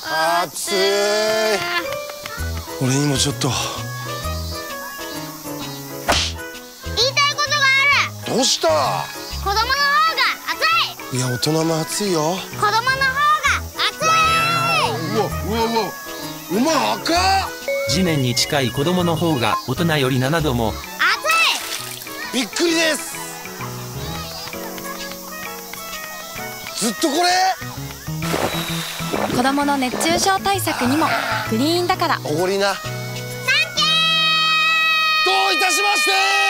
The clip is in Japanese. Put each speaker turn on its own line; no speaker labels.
暑い。俺にもちょっと。
言いたいことがある。
どうした？
子供の方が暑い。
いや、大人も暑いよ。
子供の方が暑い。
うわうわうわ、お前赤っ。
地面に近い子供の方が大人より7度も。
暑
びっくりです。ずっとこれ。
子供の熱中症対策にもグリーンだから。
おごりな。
い。サンキュー。
どういたしまして。